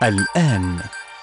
الآن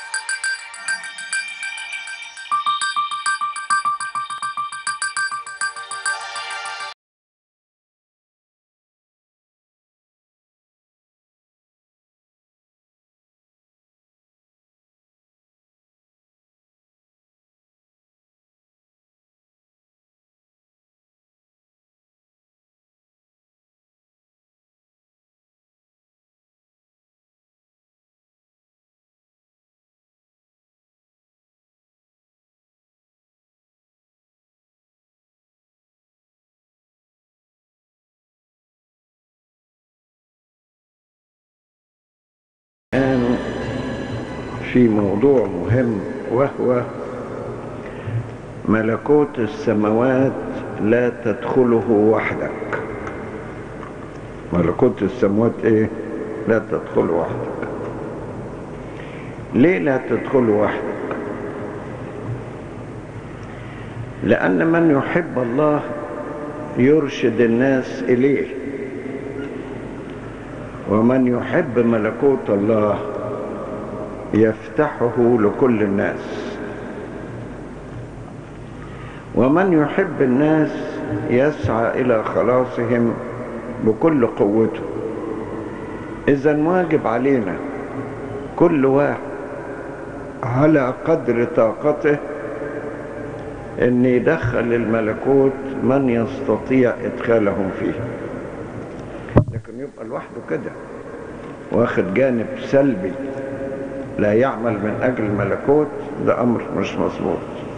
في موضوع مهم، وهو ملكوت السماوات لا تدخله وحدك. ملكوت السماوات لا تدخله وحدك. ليه لا تدخله وحدك؟ لأن من يحب الله يرشد الناس إليه، ومن يحب ملكوت الله يفتحه لكل الناس، ومن يحب الناس يسعى إلى خلاصهم بكل قوته. إذن واجب علينا كل واحد على قدر طاقته أن يدخل الملكوت من يستطيع إدخالهم فيه. لكن يبقى لوحده كده واخد جانب سلبي لا يعمل من أجل الملكوت، ده أمر مش مظبوط.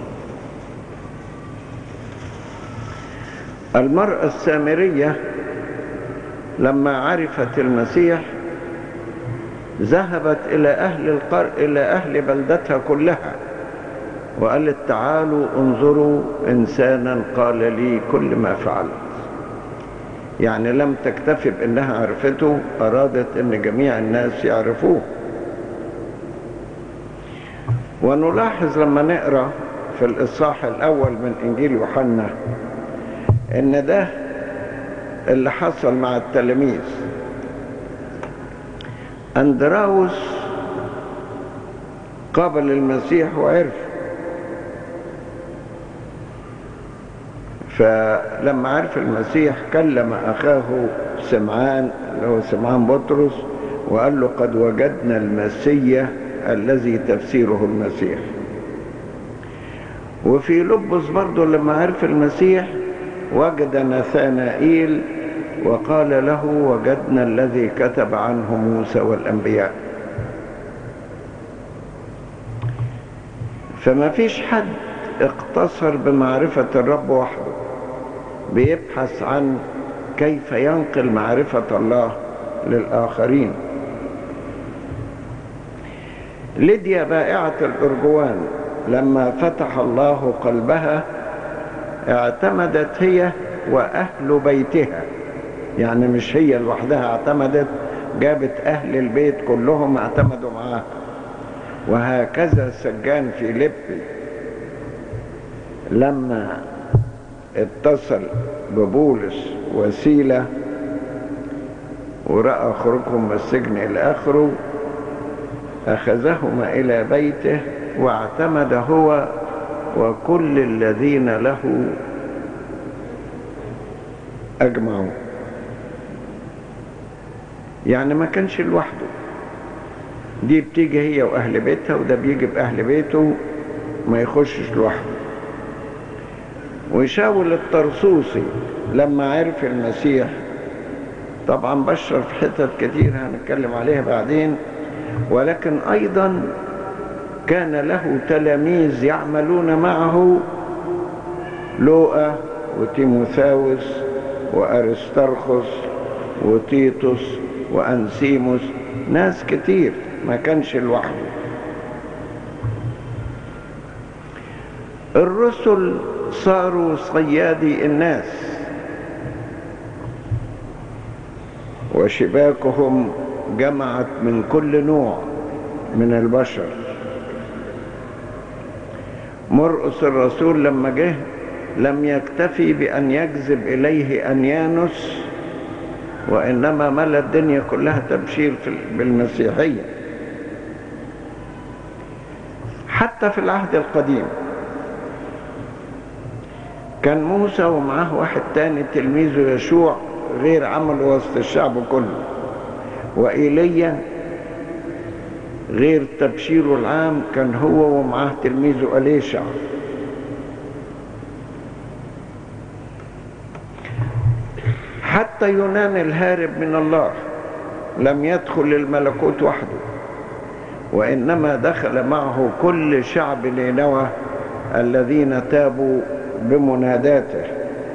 المرأة السامرية لما عرفت المسيح ذهبت إلى أهل بلدتها كلها وقالت: تعالوا انظروا إنسانا قال لي كل ما فعلت. يعني لم تكتفي بأنها عرفته، أرادت أن جميع الناس يعرفوه. ونلاحظ لما نقرأ في الإصحاح الأول من إنجيل يوحنا إن ده اللي حصل مع التلاميذ. أندراوس قابل المسيح وعرف، فلما عرف المسيح كلم أخاه سمعان اللي هو سمعان بطرس وقال له: قد وجدنا المسيح الذي تفسيره المسيح. وفي لبس برضه لما عرف المسيح وجد نثانائيل وقال له: وجدنا الذي كتب عنه موسى والأنبياء. فما فيش حد اقتصر بمعرفة الرب وحده، بيبحث عن كيف ينقل معرفة الله للآخرين. ليديا بائعة الأرجوان لما فتح الله قلبها اعتمدت هي وأهل بيتها، يعني مش هي لوحدها اعتمدت، جابت أهل البيت كلهم اعتمدوا معاها. وهكذا سجان فيليبي لما اتصل ببولس وسيلة ورأى خروجهم من السجن إلى آخره، أخذهما إلى بيته واعتمد هو وكل الذين له أجمعوا. يعني ما كانش لوحده، دي بتيجي هي وأهل بيتها وده بيجي بأهل بيته، ما يخشش لوحده. وشاول الطرسوسي لما عرف المسيح طبعا بشر في حتت كتير هنتكلم عليها بعدين، ولكن أيضا كان له تلاميذ يعملون معه: لوقا وتيموثاوس وأرسترخس وتيتوس وأنسيموس، ناس كتير، ما كانش لوحده. الرسل صاروا صيادي الناس، وشباكهم جمعت من كل نوع من البشر. مرقس الرسول لما جه لم يكتفي بأن يجذب إليه أنيانوس، وإنما ملأ الدنيا كلها تبشير بالمسيحية. حتى في العهد القديم كان موسى ومعاه واحد تاني تلميذه يشوع غير عمله وسط الشعب كله، وإيليا غير تبشيره العام كان هو ومعاه تلميذه أليشع. حتى يونان الهارب من الله لم يدخل الملكوت وحده، وإنما دخل معه كل شعب نينوى الذين تابوا بمناداته.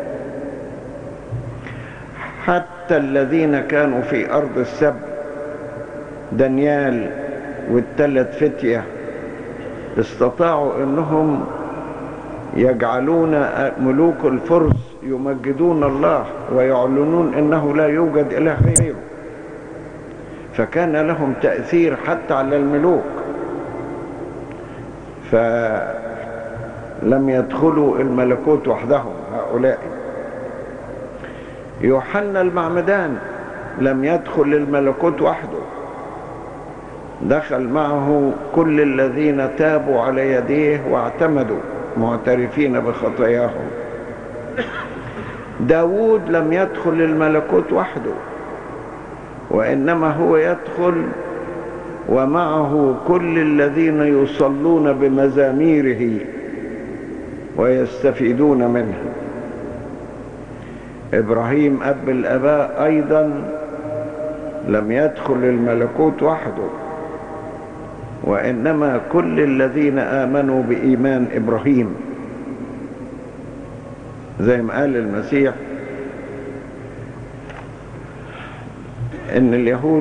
حتى الذين كانوا في أرض السبت، دانيال والثلاث فتية، استطاعوا أنهم يجعلون ملوك الفرس يمجدون الله ويعلنون أنه لا يوجد إله غيره، فكان لهم تأثير حتى على الملوك، فلم يدخلوا الملكوت وحدهم هؤلاء. يوحنا المعمدان لم يدخل الملكوت وحده، دخل معه كل الذين تابوا على يديه واعتمدوا معترفين بخطاياهم. داود لم يدخل الملكوت وحده، وإنما هو يدخل ومعه كل الذين يصلون بمزاميره ويستفيدون منه. إبراهيم أب الآباء أيضا لم يدخل الملكوت وحده، وإنما كل الذين آمنوا بإيمان إبراهيم، زي ما قال المسيح إن اليهود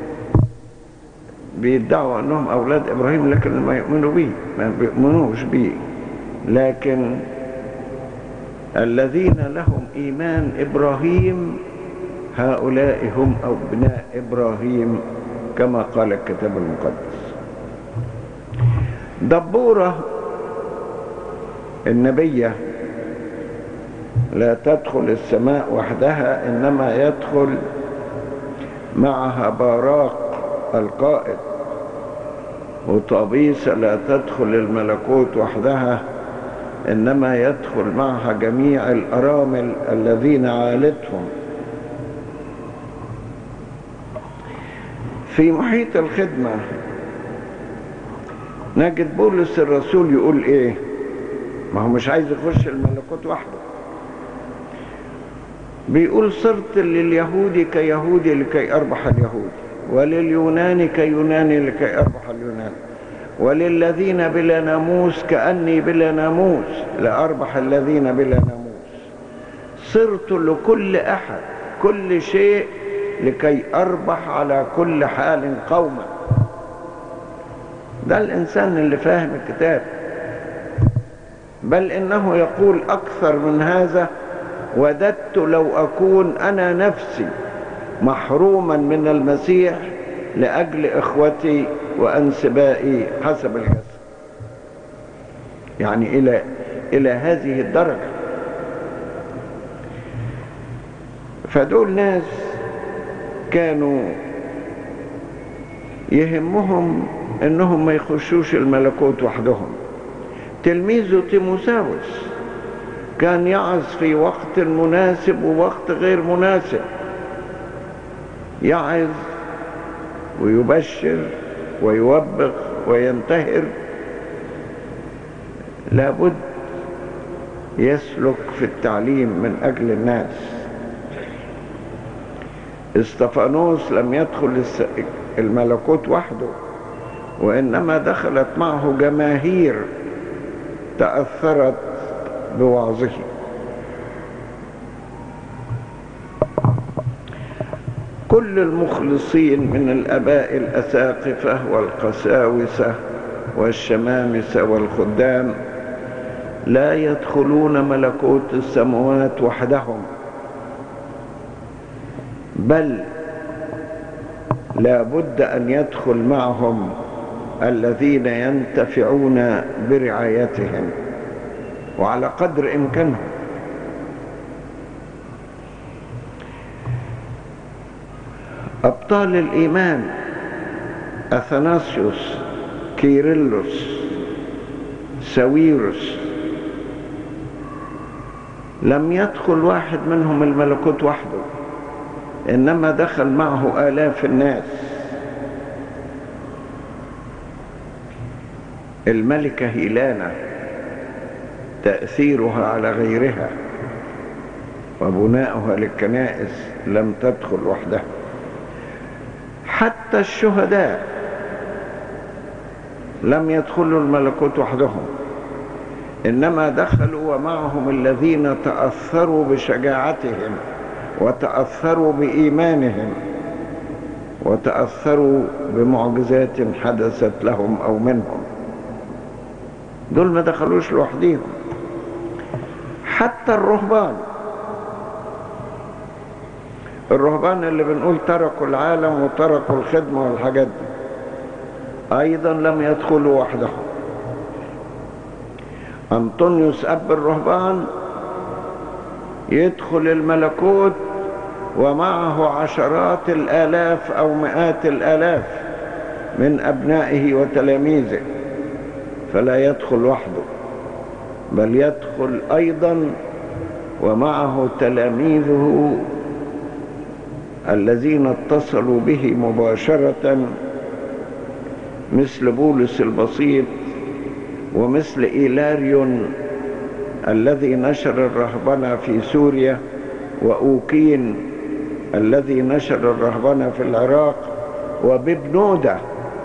بيدعوا أنهم أولاد إبراهيم لكن ما يؤمنوا به، ما بيؤمنوش به، لكن الذين لهم إيمان إبراهيم هؤلاء هم أبناء إبراهيم كما قال الكتاب المقدس. دبورة النبية لا تدخل السماء وحدها، إنما يدخل معها باراق القائد. وطابيس لا تدخل الملكوت وحدها، إنما يدخل معها جميع الأرامل الذين عالتهم. في محيط الخدمة نجد بولس الرسول يقول إيه؟ ما هو مش عايز يخش الملكوت وحده. بيقول صرت لليهودي كيهودي لكي أربح اليهود، ولليوناني كيوناني لكي أربح اليونان، وللذين بلا ناموس كأني بلا ناموس لأربح الذين بلا ناموس. صرت لكل أحد كل شيء لكي أربح على كل حال قوما. ده الإنسان اللي فاهم الكتاب، بل إنه يقول أكثر من هذا: وددت لو أكون أنا نفسي محروما من المسيح لأجل إخوتي وأنسبائي حسب الجسد. يعني إلى هذه الدرجة. فدول ناس كانوا يهمهم إنهم ما يخشوش الملكوت وحدهم. تلميذه تيموثاوس كان يعظ في وقت مناسب ووقت غير مناسب، يعظ ويبشر ويوبخ وينتهر، لابد يسلك في التعليم من أجل الناس. استفانوس لم يدخل الملكوت وحده، وإنما دخلت معه جماهير تأثرت بوعظه. كل المخلصين من الآباء الأساقفة والقساوسة والشمامسة والخدام لا يدخلون ملكوت السماوات وحدهم، بل لا بد أن يدخل معهم الذين ينتفعون برعايتهم وعلى قدر إمكانهم. أبطال الإيمان أثناسيوس، كيرلس، ساويرس، لم يدخل واحد منهم الملكوت وحده، إنما دخل معه آلاف الناس. الملكة هيلانا تأثيرها على غيرها وبناؤها للكنائس لم تدخل وحدها. حتى الشهداء لم يدخلوا الملكوت وحدهم، إنما دخلوا ومعهم الذين تأثروا بشجاعتهم وتأثروا بإيمانهم وتأثروا بمعجزات حدثت لهم أو منهم. دول ما دخلوش لوحدهم. حتى الرهبان اللي بنقول تركوا العالم وتركوا الخدمة والحاجات دي أيضا لم يدخلوا وحدهم. أنطونيوس أب الرهبان يدخل الملكوت ومعه عشرات الآلاف أو مئات الآلاف من أبنائه وتلاميذه، فلا يدخل وحده، بل يدخل أيضا ومعه تلاميذه الذين اتصلوا به مباشرة، مثل بولس البسيط ومثل إيلاريون الذي نشر الرهبنة في سوريا، وأوكين الذي نشر الرهبنة في العراق، وببنودة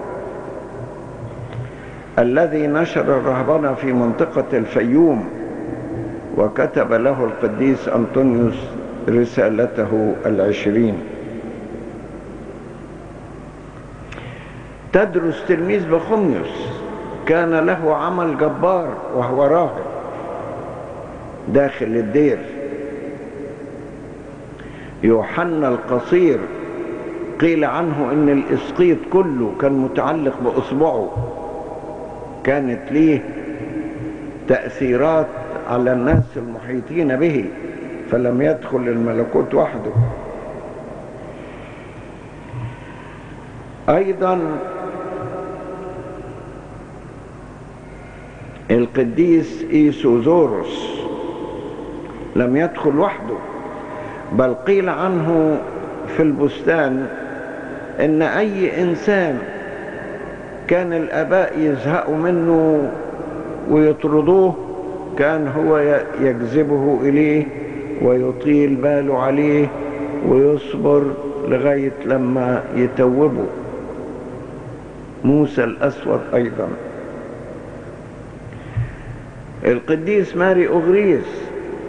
الذي نشر الرهبنة في منطقة الفيوم، وكتب له القديس أنطونيوس رسالته 20. تدرس تلميذ بخوميوس كان له عمل جبار وهو راهب داخل الدير. يوحنا القصير قيل عنه ان الاسقيط كله كان متعلق باصبعه، كانت ليه تأثيرات على الناس المحيطين به، فلم يدخل الملكوت وحده. ايضا القديس إيسوزوروس لم يدخل وحده، بل قيل عنه في البستان ان اي انسان كان الاباء يزهقوا منه ويطردوه كان هو يجذبه اليه ويطيل باله عليه ويصبر لغاية لما يتوبه. موسى الأسود أيضا. القديس ماري أغريس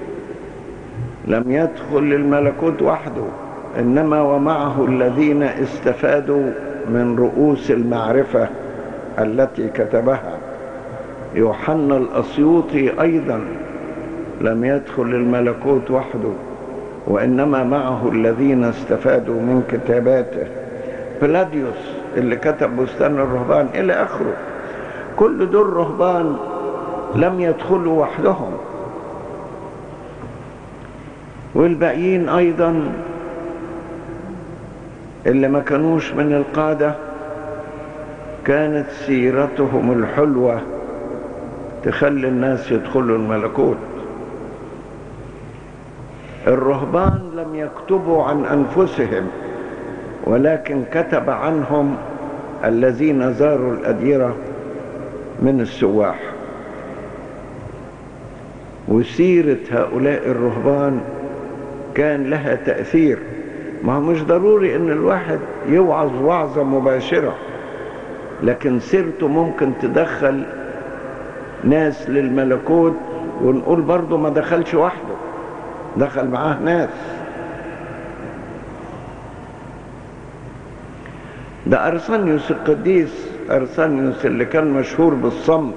لم يدخل الملكوت وحده، إنما ومعه الذين استفادوا من رؤوس المعرفة التي كتبها. يوحنا الأسيوطي أيضا لم يدخل الملكوت وحده، وإنما معه الذين استفادوا من كتاباته. بلاديوس اللي كتب بستان الرهبان إلى آخره. كل دول رهبان لم يدخلوا وحدهم، والباقيين أيضا اللي ما كانوش من القادة كانت سيرتهم الحلوة تخلي الناس يدخلوا الملكوت. الرهبان لم يكتبوا عن أنفسهم، ولكن كتب عنهم الذين زاروا الأديرة من السواح. وسيرة هؤلاء الرهبان كان لها تأثير. ما هو مش ضروري ان الواحد يوعظ وعظة مباشرة، لكن سيرته ممكن تدخل ناس للملكوت، ونقول برضو ما دخلش وحده، دخل معاه ناس. ده أرسانيوس القديس، أرسانيوس اللي كان مشهور بالصمت،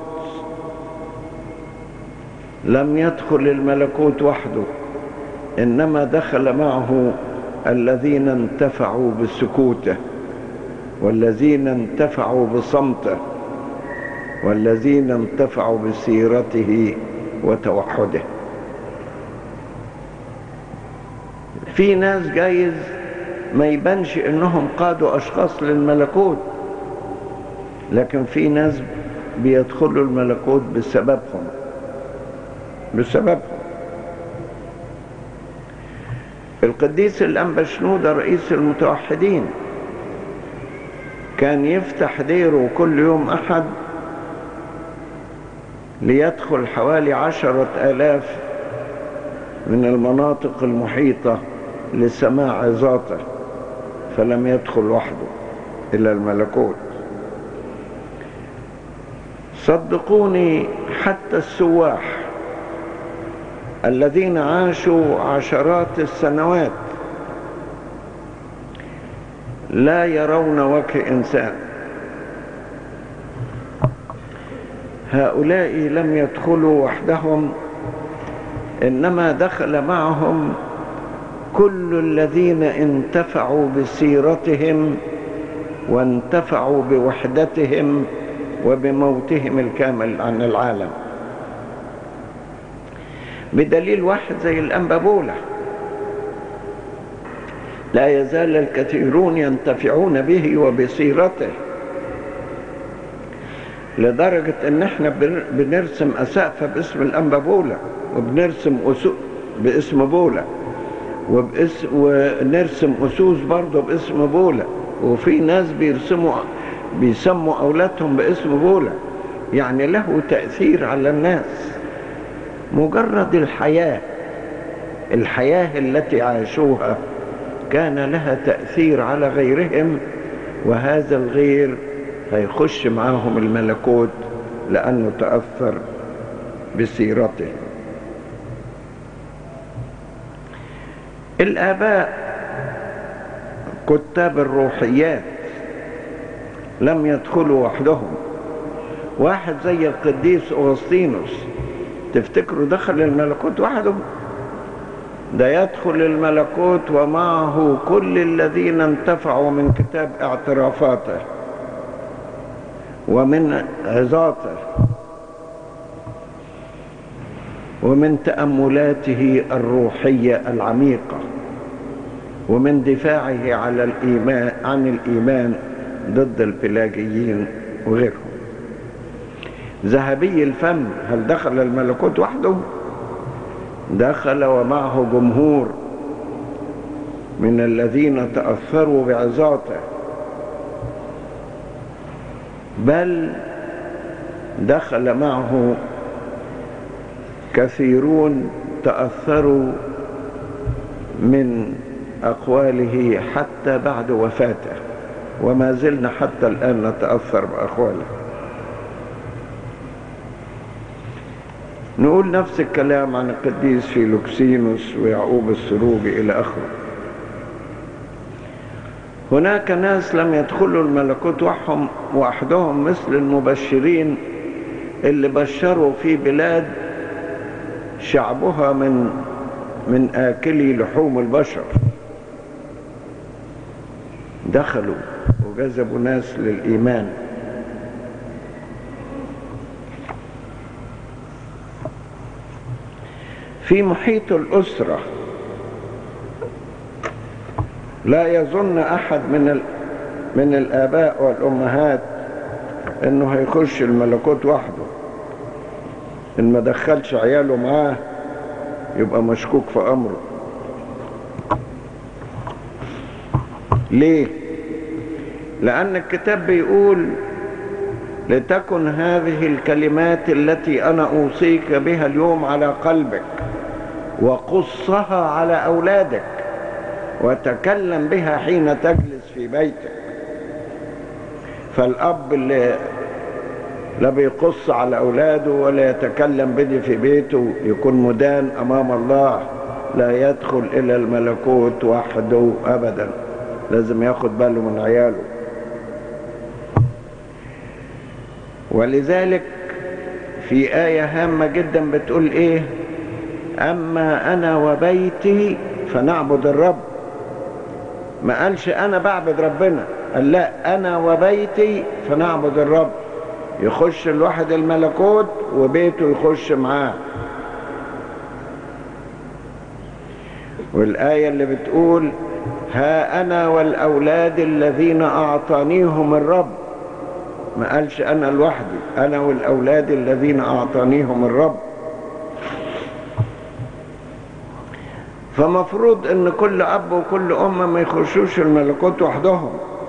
لم يدخل الملكوت وحده، إنما دخل معه الذين انتفعوا بسكوته، والذين انتفعوا بصمته، والذين انتفعوا بسيرته وتوحده. في ناس جايز ما يبانش انهم قادوا اشخاص للملكوت، لكن في ناس بيدخلوا الملكوت بسببهم. القديس الأنبا شنودة رئيس المتوحدين كان يفتح ديره كل يوم أحد ليدخل حوالي 10,000 من المناطق المحيطة لسماع عظاته، فلم يدخل وحده إلى الملكوت. صدقوني حتى السواح الذين عاشوا عشرات السنوات لا يرون وجه إنسان، هؤلاء لم يدخلوا وحدهم، إنما دخل معهم كل الذين انتفعوا بسيرتهم وانتفعوا بوحدتهم وبموتهم الكامل عن العالم. بدليل واحد زي الأنبا بولا لا يزال الكثيرون ينتفعون به وبسيرته، لدرجة ان احنا بنرسم أسقفة باسم الأنبا بولا، وبنرسم باسم بولا، ونرسم أسوس برضه باسم بولا، وفي ناس بيسموا أولادهم باسم بولا. يعني له تأثير على الناس. مجرد الحياة التي عاشوها كان لها تأثير على غيرهم، وهذا الغير هيخش معاهم الملكوت لأنه تأثر بسيرته. الآباء كتاب الروحيات لم يدخلوا وحدهم. واحد زي القديس أغسطينوس تفتكروا دخل الملكوت وحده؟ ده يدخل الملكوت ومعه كل الذين انتفعوا من كتاب اعترافاته ومن عظاته ومن تأملاته الروحية العميقة ومن دفاعه عن الإيمان ضد البلاجيين وغيرهم. ذهبي الفم هل دخل الملكوت وحده؟ دخل ومعه جمهور من الذين تأثروا بعظاته، بل دخل معه كثيرون تأثروا من أقواله حتى بعد وفاته، وما زلنا حتى الآن نتأثر بأقواله. نقول نفس الكلام عن القديس فيلوكسينوس ويعقوب السروجي إلى آخره. هناك ناس لم يدخلوا الملكوت وحدهم مثل المبشرين اللي بشروا في بلاد شعبها من آكلي لحوم البشر، دخلوا وجذبوا ناس للإيمان. في محيط الأسرة لا يظن أحد من الآباء والأمهات إنه هيخش الملكوت وحده. إن ما دخلش عياله معاه يبقى مشكوك في أمره. ليه؟ لأن الكتاب بيقول: لتكن هذه الكلمات التي أنا أوصيك بها اليوم على قلبك، وقصها على أولادك، وتكلم بها حين تجلس في بيتك. فالأب اللي لا بيقص على أولاده ولا يتكلم به في بيته يكون مدان أمام الله، لا يدخل إلى الملكوت وحده أبدا، لازم ياخد باله من عياله. ولذلك في آية هامة جدا بتقول إيه؟ أما أنا وبيتي فنعبد الرب. ما قالش أنا بعبد ربنا، قال لا، أنا وبيتي فنعبد الرب. يخش الواحد الملكوت وبيته يخش معاه. والآية اللي بتقول: ها أنا والأولاد الذين أعطانيهم الرب ما قالش أنا لوحدي، أنا والأولاد الذين أعطانيهم الرب. فمفروض ان كل اب وكل ام ما يخشوش الملكوت وحدهم،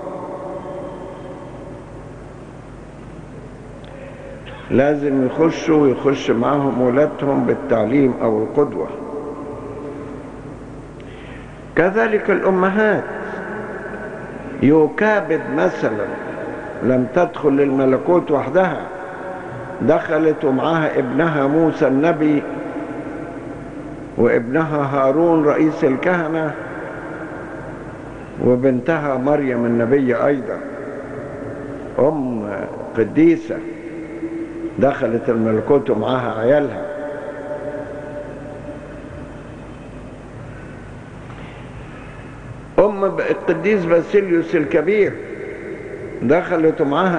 لازم يخشوا ويخش معاهم ولادهم بالتعليم او القدوة. كذلك الامهات، يوكابد مثلا لم تدخل الملكوت وحدها، دخلت ومعها ابنها موسى النبي وابنها هارون رئيس الكهنة وبنتها مريم النبية أيضا، أم قديسة دخلت الملكوت ومعها عيالها. أم القديس باسيليوس الكبير دخلت ومعها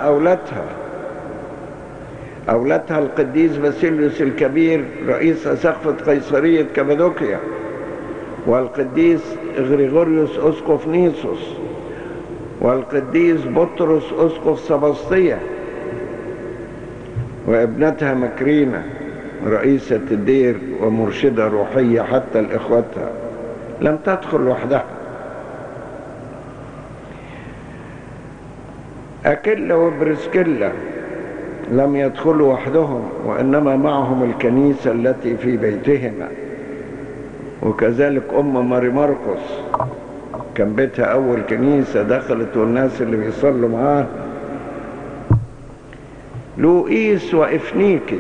أولادها القديس باسيليوس الكبير رئيس أسقفة قيصرية كابادوكيا، والقديس غريغوريوس أسقف نيسوس، والقديس بطرس أسقف سبسطية، وابنتها مكرينة رئيسة الدير ومرشدة روحية حتى لإخوتها، لم تدخل وحدها. أكيلا وبرسكيلا لم يدخلوا وحدهم، وإنما معهم الكنيسة التي في بيتهما. وكذلك أم ماري مرقس كان بيتها أول كنيسة دخلت والناس اللي بيصلوا معاه. لوئيس وإفنيكي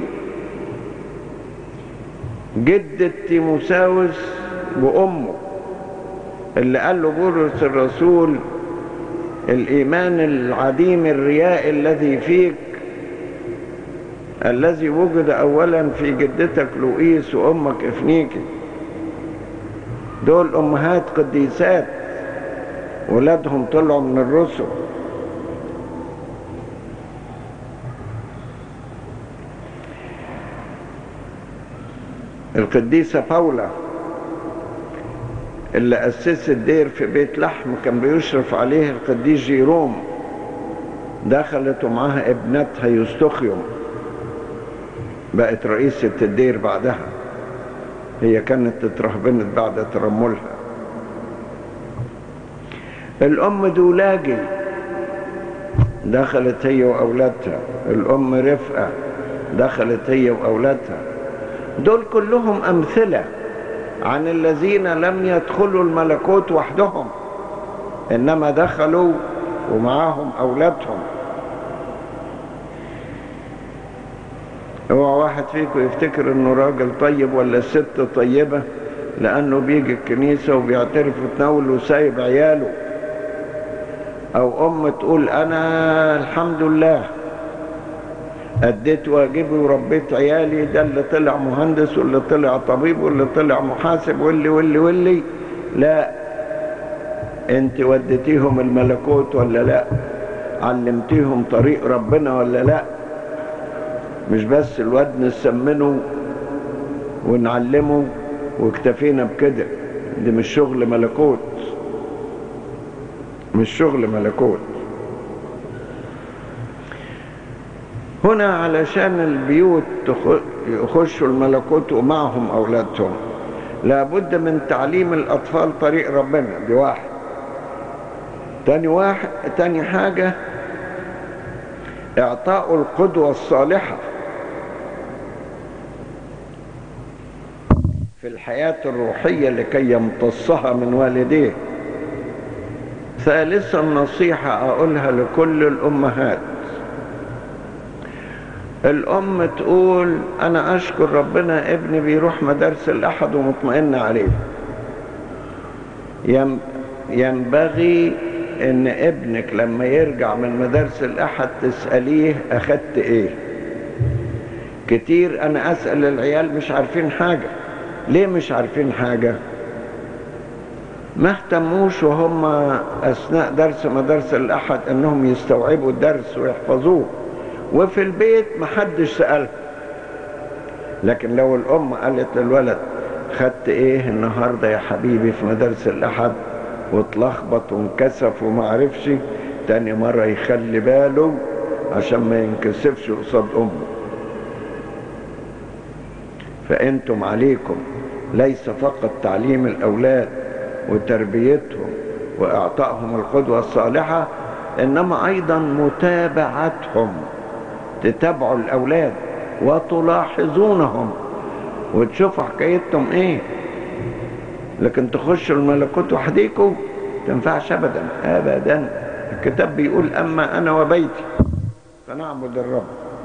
جدة تيموساوس وأمه اللي قال له بولس الرسول الإيمان العديم الرياء الذي فيك الذي وجد أولا في جدتك لوئيس وأمك إفنيكي. دول أمهات قديسات ولادهم طلعوا من الرسل. القديسة باولا اللي أسست دير في بيت لحم كان بيشرف عليه القديس جيروم، دخلت ومعها ابنتها يوستوخيوم بقت رئيسة الدير بعدها، هي كانت اترهبنت بعد ترملها. الأم دولاجي دخلت هي وأولادها، الأم رفقة دخلت هي وأولادها. دول كلهم أمثلة عن الذين لم يدخلوا الملكوت وحدهم، إنما دخلوا ومعاهم أولادهم. هو واحد فيكم يفتكر إنه راجل طيب ولا ست طيبة لأنه بيجي الكنيسة وبيعترف وتناول وسايب عياله، أو أم تقول أنا الحمد لله أديت واجبي وربيت عيالي، ده اللي طلع مهندس واللي طلع طبيب واللي طلع محاسب واللي لا، انت وديتيهم الملكوت ولا لا؟ علمتيهم طريق ربنا ولا لا؟ مش بس الواد نسمنه ونعلمه واكتفينا بكده، دي مش شغل ملكوت، مش شغل ملكوت. هنا علشان البيوت يخشوا الملكوت ومعهم أولادهم لابد من تعليم الأطفال طريق ربنا، دي واحد. تاني حاجة إعطاء القدوة الصالحة في الحياة الروحية لكي يمتصها من والديه. ثالثا نصيحة أقولها لكل الأمهات، الأم تقول أنا أشكر ربنا ابني بيروح مدارس الأحد ومطمئن عليه. ينبغي إن ابنك لما يرجع من مدارس الأحد تسأليه أخدت إيه. كتير أنا أسأل العيال مش عارفين حاجة. ليه مش عارفين حاجة؟ ما اهتموش وهم أثناء درس مدارس الأحد أنهم يستوعبوا الدرس ويحفظوه، وفي البيت محدش سأله. لكن لو الأم قالت للولد خدت ايه النهاردة يا حبيبي في مدارس الأحد واتلخبط وانكسف وما عرفش، تاني مرة يخلي باله عشان ما ينكسفش قصاد أمه. فأنتم عليكم ليس فقط تعليم الأولاد وتربيتهم وإعطائهم القدوة الصالحة، إنما أيضا متابعتهم، تتابعوا الأولاد وتلاحظونهم وتشوفوا حكايتهم إيه. لكن تخشوا الملكوت وحديكم تنفعش أبدا أبدا. الكتاب بيقول أما أنا وبيتي فنعبد الرب.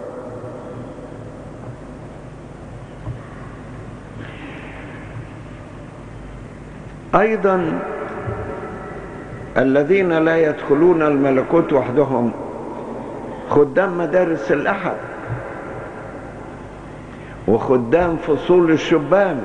أيضا الذين لا يدخلون الملكوت وحدهم خدام مدارس الأحد وخدام فصول الشبان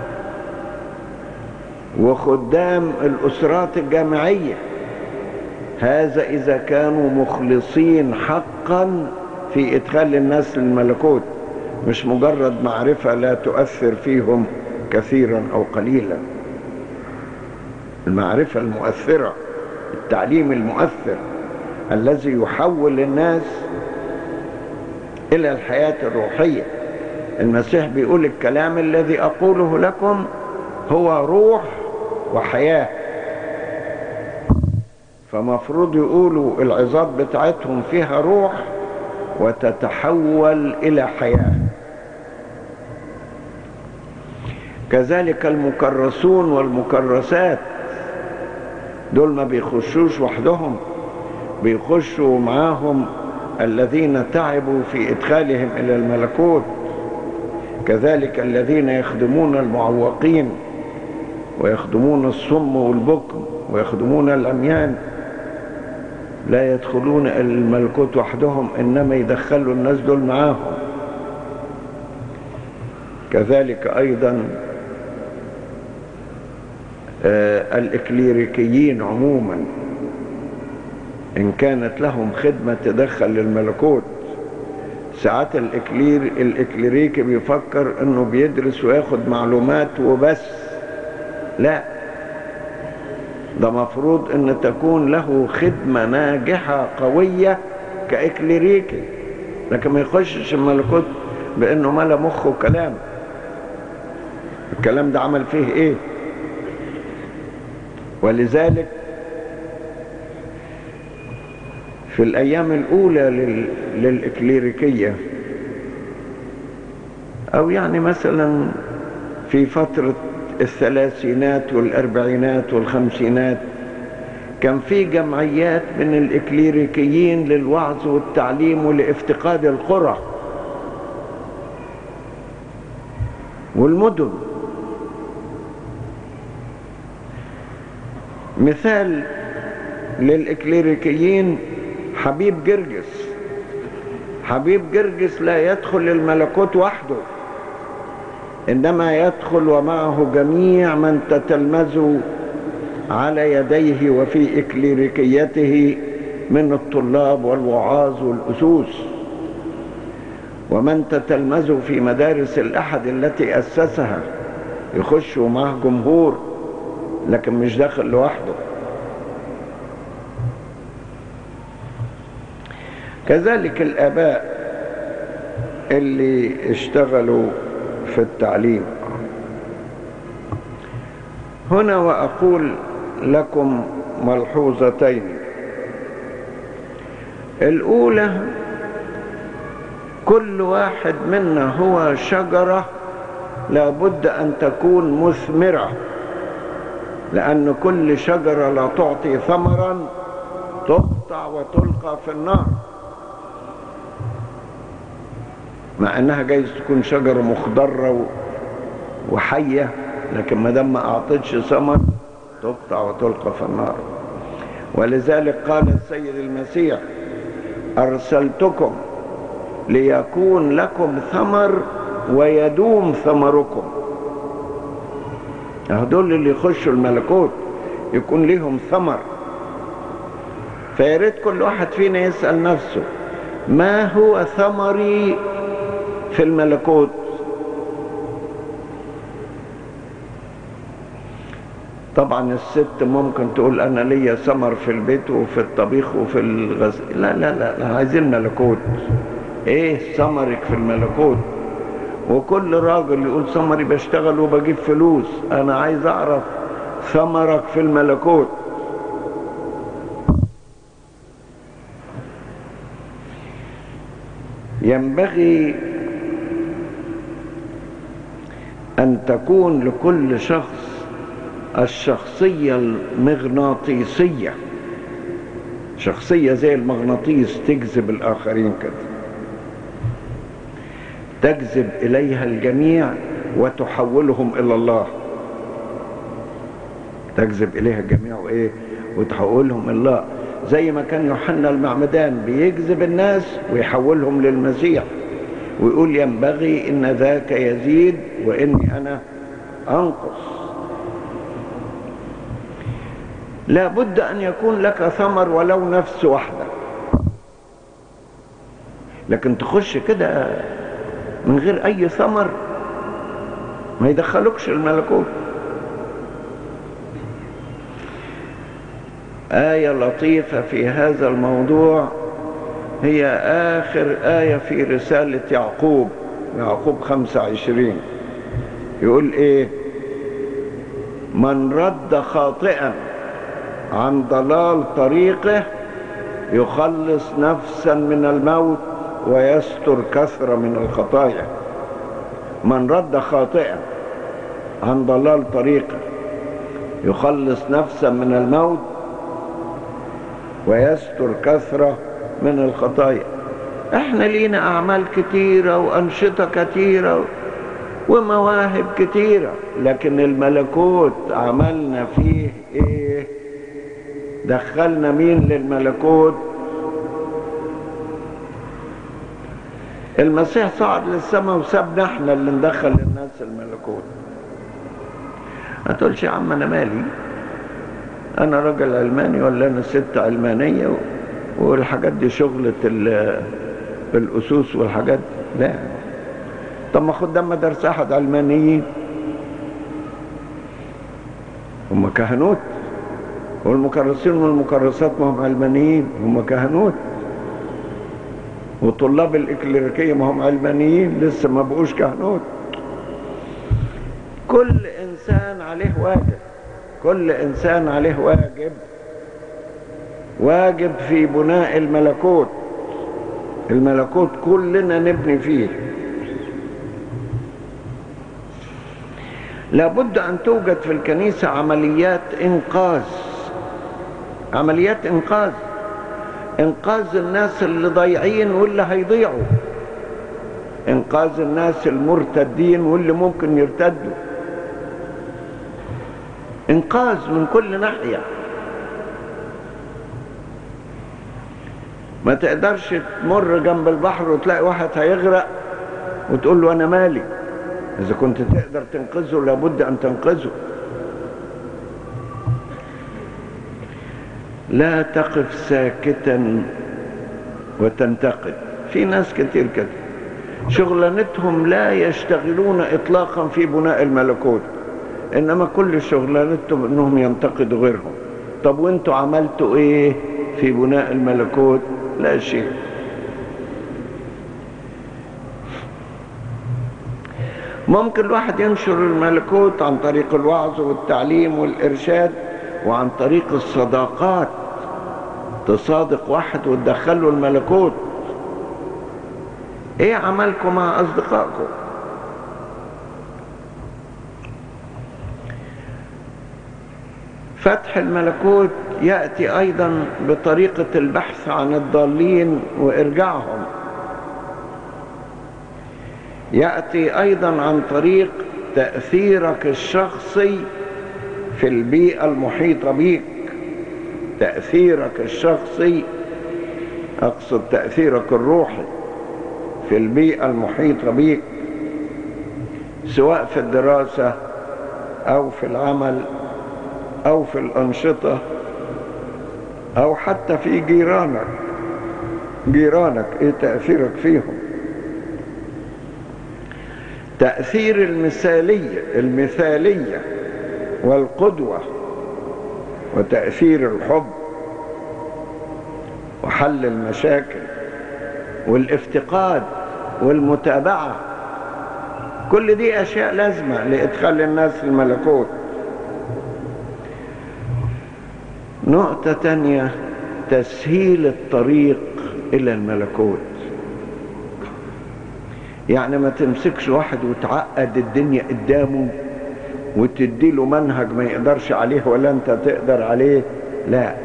وخدام الأسرات الجامعية. هذا إذا كانوا مخلصين حقا في إدخال الناس للملكوت، مش مجرد معرفة لا تؤثر فيهم كثيرا أو قليلا. المعرفة المؤثرة، التعليم المؤثر الذي يحول الناس إلى الحياة الروحية. المسيح بيقول الكلام الذي أقوله لكم هو روح وحياة، فمفروض يقولوا العظات بتاعتهم فيها روح وتتحول إلى حياة. كذلك المكرسون والمكرسات دول ما بيخشوش وحدهم، بيخشوا معاهم الذين تعبوا في إدخالهم إلى الملكوت. كذلك الذين يخدمون المعوقين ويخدمون الصم والبكم ويخدمون العميان لا يدخلون إلى الملكوت وحدهم، إنما يدخلوا الناس دول معاهم. كذلك أيضا الإكليريكيين عموما إن كانت لهم خدمة تدخل للملكوت. ساعات الإكليريكي بيفكر إنه بيدرس وياخد معلومات وبس، لا، ده مفروض إن تكون له خدمة ناجحة قوية كإكليريكي، لكن ما يخشش الملكوت بإنه ملا مخه كلام. الكلام ده عمل فيه إيه؟ ولذلك في الأيام الأولى للإكليريكية، أو يعني مثلا في فترة الثلاثينات والأربعينات والخمسينات، كان في جمعيات من الإكليريكيين للوعظ والتعليم ولافتقاد القرى والمدن. مثال للإكليريكيين حبيب جرجس. حبيب جرجس لا يدخل الملكوت وحده، إنما يدخل ومعه جميع من تتلمذوا على يديه وفي إكليريكيته من الطلاب والوعاظ والأسوس، ومن تتلمذوا في مدارس الأحد التي أسسها يخشوا معه جمهور، لكن مش داخل لوحده. كذلك الآباء اللي اشتغلوا في التعليم. هنا وأقول لكم ملحوظتين. الأولى، كل واحد منا هو شجرة لابد أن تكون مثمرة، لأن كل شجرة لا تعطي ثمرا تقطع وتلقى في النار، مع أنها جايز تكون شجرة مخضرة وحية، لكن ما دام ما أعطتش ثمر تقطع وتلقى في النار. ولذلك قال السيد المسيح: أرسلتكم ليكون لكم ثمر ويدوم ثمركم. هدول اللي يخشوا الملكوت يكون لهم ثمر. فياريت كل واحد فينا يسأل نفسه: ما هو ثمري في الملكوت؟ طبعا الست ممكن تقول انا ليا ثمر في البيت وفي الطبيخ وفي الغسيل. لا لا لا, لا، عايزين ملكوت. ايه ثمرك في الملكوت؟ وكل راجل يقول ثمري بشتغل وبجيب فلوس. انا عايز اعرف ثمرك في الملكوت. ينبغي ان تكون لكل شخص الشخصية المغناطيسية، شخصية زي المغناطيس تجذب الآخرين كده، تجذب إليها الجميع وتحولهم إلى الله. تجذب إليها الجميع وإيه؟ وتحولهم إلى الله. زي ما كان يوحنا المعمدان بيجذب الناس ويحولهم للمسيح، ويقول ينبغي إن ذاك يزيد وإني أنا أنقص. لا بد أن يكون لك ثمر ولو نفس واحدة، لكن تخش كده من غير أي ثمر ما يدخلوكش الملكوت. آية لطيفة في هذا الموضوع هي آخر آية في رسالة يعقوب 25. يقول إيه؟ من رد خاطئا عن ضلال طريقه يخلص نفسا من الموت ويستر كثرة من الخطايا. من رد خاطئا عن ضلال طريقه يخلص نفسا من الموت ويستر كثرة من الخطايا. احنا لينا اعمال كتيرة وانشطة كتيرة ومواهب كتيرة، لكن الملكوت عملنا فيه ايه؟ دخلنا مين للملكوت؟ المسيح صعد للسماء وسابنا احنا اللي ندخل الناس الملكوت. ما تقولش يا عم انا مالي، انا راجل علماني ولا انا ست علمانية والحاجات دي شغلة الاسوس والحاجات دي. لا، طب ما خد دم درس احد علمانيين، هم كهنوت، والمكرسين والمكرسات ما هم علمانيين، هم كهنوت، وطلاب الإكليريكية ما هم علمانيين لسه ما بقوش كهنوت. كل إنسان عليه واجب، كل إنسان عليه واجب في بناء الملكوت. الملكوت كلنا نبني فيه. لابد أن توجد في الكنيسة عمليات إنقاذ، عمليات إنقاذ الناس اللي ضايعين واللي هيضيعوا، إنقاذ الناس المرتدين واللي ممكن يرتدوا، إنقاذ من كل ناحية. ما تقدرش تمر جنب البحر وتلاقي واحد هيغرق وتقول له أنا مالي. إذا كنت تقدر تنقذه لابد أن تنقذه. لا تقف ساكتا وتنتقد. في ناس كتير كده شغلانتهم لا يشتغلون إطلاقا في بناء الملكوت، إنما كل شغلانتهم إنهم ينتقدوا غيرهم. طب وانتوا عملتوا إيه في بناء الملكوت؟ لا شيء. ممكن الواحد ينشر الملكوت عن طريق الوعظ والتعليم والإرشاد وعن طريق الصداقات. تصادق واحد وتدخله الملكوت. ايه عملكم مع اصدقائكم؟ فتح الملكوت يأتي ايضا بطريقة البحث عن الضالين وارجاعهم. يأتي ايضا عن طريق تأثيرك الشخصي في البيئة المحيطة بيك. تأثيرك الشخصي، أقصد تأثيرك الروحي في البيئة المحيطة بيك، سواء في الدراسة أو في العمل أو في الأنشطة أو حتى في جيرانك إيه تأثيرك فيهم؟ تأثير المثالية والقدوة وتأثير الحب وحل المشاكل والافتقاد والمتابعة، كل دي أشياء لازمة لإدخال الناس الملكوت. نقطة تانية، تسهيل الطريق إلى الملكوت. يعني ما تمسكش واحد وتعقد الدنيا قدامه وتديله منهج ما يقدرش عليه ولا أنت تقدر عليه، لا.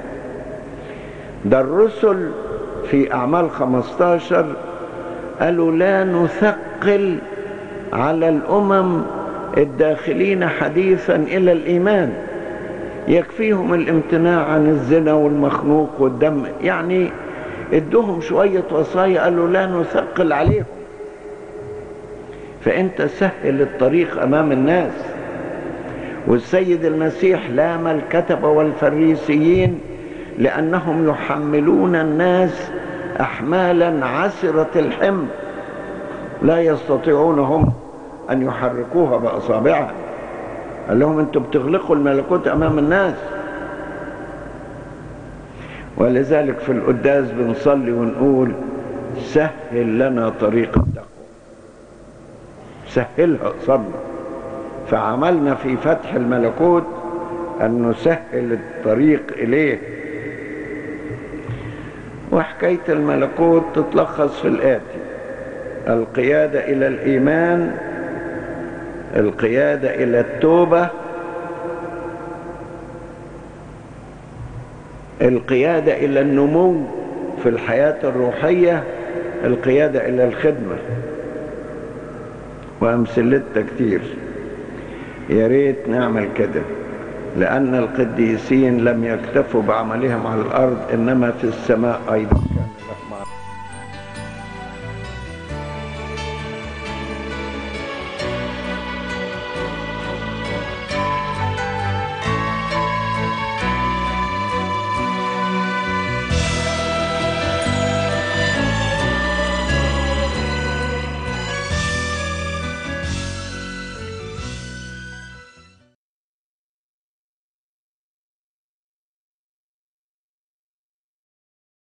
ده الرسل في أعمال 15 قالوا لا نثقل على الأمم الداخلين حديثا إلى الإيمان، يكفيهم الامتناع عن الزنا والمخنوق والدم. يعني ادوهم شوية وصايا، قالوا لا نثقل عليهم. فأنت سهل الطريق أمام الناس. والسيد المسيح لام الكتبة والفريسيين لأنهم يحملون الناس أحمالا عسرة الحمل لا يستطيعون هم أن يحركوها بأصابعهم. قال لهم أنتم بتغلقوا الملكوت أمام الناس. ولذلك في القداس بنصلي ونقول سهل لنا طريق التقوى، سهلها قصدنا. فعملنا في فتح الملكوت أن نسهل الطريق إليه. وحكاية الملكوت تتلخص في الآتي: القيادة إلى الإيمان، القيادة إلى التوبة، القيادة إلى النمو في الحياة الروحية، القيادة إلى الخدمة. وأمثلتها كتير، يا ريت نعمل كده، لأن القديسين لم يكتفوا بعملهم على الأرض إنما في السماء أيضا.